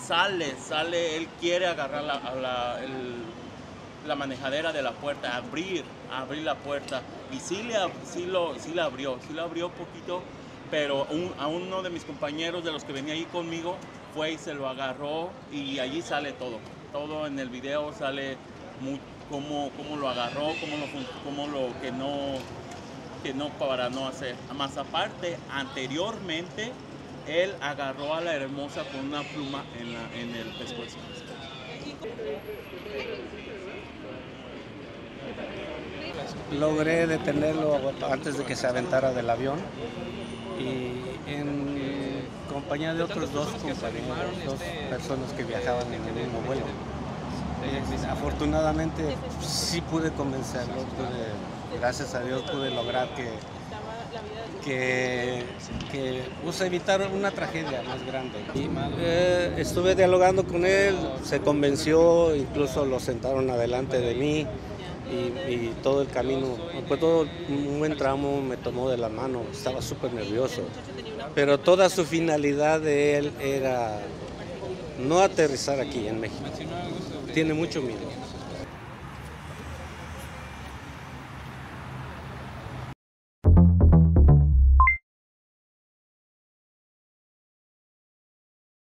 sale, él quiere agarrar la manejadera de la puerta, abrir la puerta, y sí la abrió poquito, pero a uno de mis compañeros de los que venía ahí conmigo fue y se lo agarró, y allí sale todo en el video sale cómo lo agarró, cómo lo que no para no hacer. Más aparte, anteriormente él agarró a la hermosa con una pluma en el pescuezo. Logré detenerlo antes de que se aventara del avión y en compañía de otros dos compañeros, dos personas que viajaban en el mismo vuelo. Afortunadamente sí pude convencerlo, gracias a Dios pude lograr que evitar una tragedia más grande. Y, estuve dialogando con él, se convenció, incluso lo sentaron adelante de mí y todo el camino, pues todo un buen tramo me tomó de la mano, estaba súper nervioso, pero toda su finalidad de él era no aterrizar aquí en México. Tiene mucho miedo.